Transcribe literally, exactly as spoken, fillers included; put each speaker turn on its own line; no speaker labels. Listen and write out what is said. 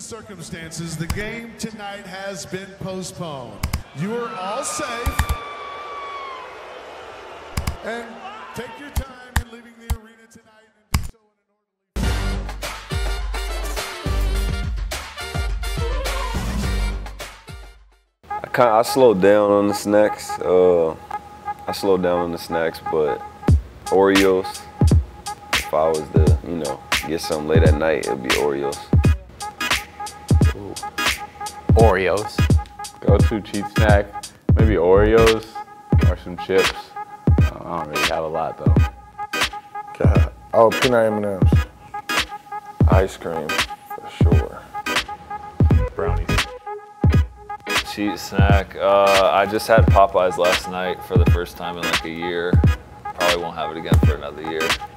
circumstances, the game tonight has been postponed. You are all safe. And take your time in leaving the arena tonight and do so in an orderly.
I kind I slowed down on the snacks. Uh, I slowed down on the snacks, but Oreos. If I was to, you know, get something late at night, it'd be Oreos.
Ooh. Oreos.
Go-to cheat snack, maybe Oreos or some chips. I don't really have a lot though.
God. Oh, peanut M and M's.
Ice cream, for sure.
Brownies.
Cheat snack. Uh, I just had Popeyes last night for the first time in like a year. Probably won't have it again for another year.